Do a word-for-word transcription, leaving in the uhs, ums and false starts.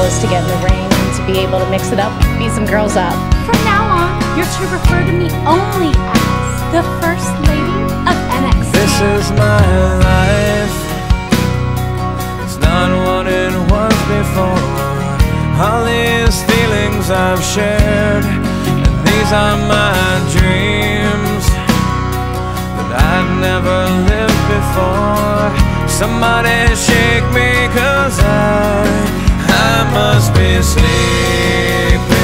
clothes to get in the ring and to be able to mix it up, beat some girls up. From now on, you're to refer to me only as the First Lady of N X T. This is my life. It's not what it was before. All these feelings I've shared, and these are my dreams that I've never lived before. Somebody shake me, 'cause I, I must be sleeping.